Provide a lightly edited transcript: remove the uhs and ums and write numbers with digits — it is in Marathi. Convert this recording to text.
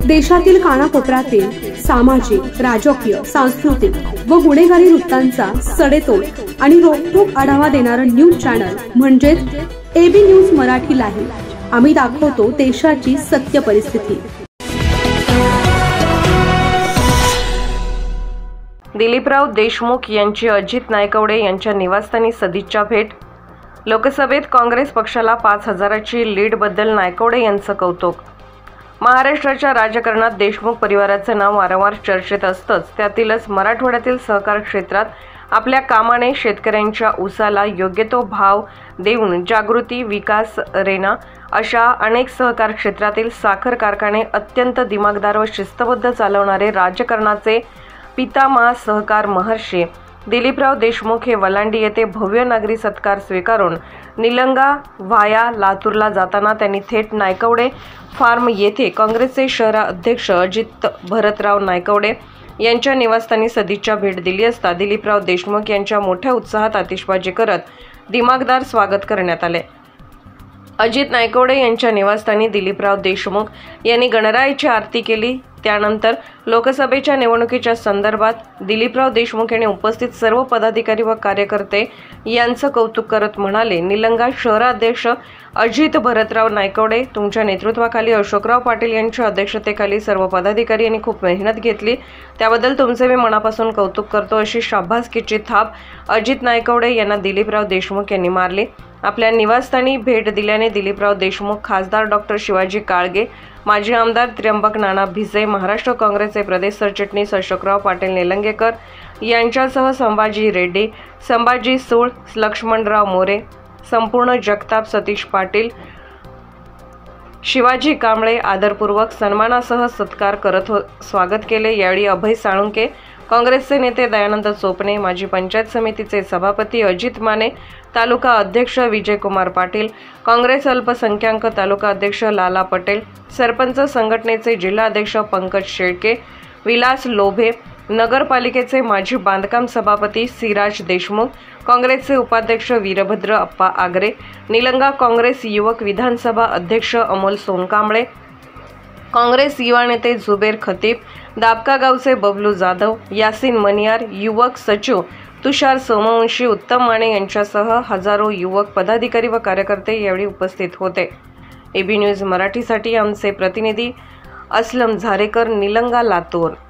देशातील कानाकोपऱ्यातील सामाजिक, राजकीय, सांस्कृतिक व गुन्हेगारी वृत्तांचा सडेतोड आणि रोखठोक आढावा देणारं न्यूज चॅनल म्हणजेच एबी न्यूज मराठी लाईव्ह। आम्ही दाखवतो देशाची सत्य परिस्थिती। दिलीपराव देशमुख यांची अजित नायकवडे यांच्या निवासस्थानी सदिच्छा भेट। लोकसभेत काँग्रेस पक्षाला 5,000ची लीडबद्दल नायकवडे यांचं कौतुक। महाराष्ट्राच्या राजकारणात देशमुख परिवाराचं नाव वारंवार चर्चेत असतंच, त्यातीलच मराठवाड्यातील सहकार क्षेत्रात आपल्या कामाने शेतकऱ्यांच्या ऊसाला योग्य तो भाव देऊन जागृती, विकास, रेना अशा अनेक सहकार क्षेत्रातील साखर कारखाने अत्यंत दिमागदार व शिस्तबद्ध चालवणारे राजकारणाचे पितामह सहकार महर्षी दिलीपराव देशमुख हे वलांडी येथे भव्य नागरी सत्कार स्वीकारून निलंगा व्हाया लातूरला जाताना त्यांनी थेट नायकवडे फार्म येथे काँग्रेसचे शहर अध्यक्ष अजित भरतराव नायकवडे यांच्या निवासस्थानी सदिच्छा भेट दिली असता दिलीपराव देशमुख यांच्या मोठ्या उत्साहात आतिषबाजी करत दिमागदार स्वागत करण्यात आले। अजित नायकवडे यांच्या निवासस्थानी दिलीपराव देशमुख यांनी गणरायाची आरती केली। त्यानंतर लोकसभेच्या निवडणुकीच्या संदर्भात दिलीपराव देशमुख यांनी उपस्थित सर्व पदाधिकारी व कार्यकर्ते यांचं कौतुक करत म्हणाले, निलंगा शहराध्यक्ष अजित भरतराव नायकवडे तुमच्या नेतृत्वाखाली अशोकराव पाटील यांच्या अध्यक्षतेखाली सर्व पदाधिकारी यांनी खूप मेहनत घेतली, त्याबद्दल तुमचे मी मनापासून कौतुक करतो अशी शाबासकीची थाप अजित नायकवडे यांना दिलीपराव देशमुख यांनी मारली। आपल्या निवासस्थानी भेट दिल्याने दिलीपराव देशमुख, खासदार डॉक्टर शिवाजी काळगे, माजी आमदार त्र्यंबक नाना भिसे, महाराष्ट्र काँग्रेसचे प्रदेश सरचिटणीस अशोकराव पाटील निलंगेकर यांच्यासह संभाजी रेड्डी, संभाजी सूळ, लक्ष्मणराव मोरे, संपूर्ण जगताप, सतीश पाटील, शिवाजी कांबळे आदरपूर्वक सन्मानासह सत्कार करत स्वागत केले। यावेळी अभय साळुंके, काँग्रेसचे नेते दयानंद चोपणे, माजी पंचायत समितीचे सभापती अजित माने, तालुका अध्यक्ष विजयकुमार पाटील, काँग्रेस अल्पसंख्याक तालुका अध्यक्ष लाला पटेल, सरपंच संघटनेचे जिल्हाध्यक्ष पंकज शेळके, विलास लोभे, नगरपालिकेचे माजी बांधकाम सभापती सिराज देशमुख, काँग्रेसचे उपाध्यक्ष वीरभद्र अप्पा आगरे, निलंगा काँग्रेस युवक विधानसभा अध्यक्ष अमोल सोनकांबळे, काँग्रेस युवा नेते जुबेर खतीब, दाबका गावचे बबलू जाधव, यासिन मनियार, युवक सचिव तुषार सोमवंशी, उत्तम माने यांच्यासह हजारो युवक पदाधिकारी व कार्यकर्ते यावेळी उपस्थित होते। एबी न्यूज मराठीसाठी आमचे प्रतिनिधी असलम झारेकर, निलंगा, लातूर।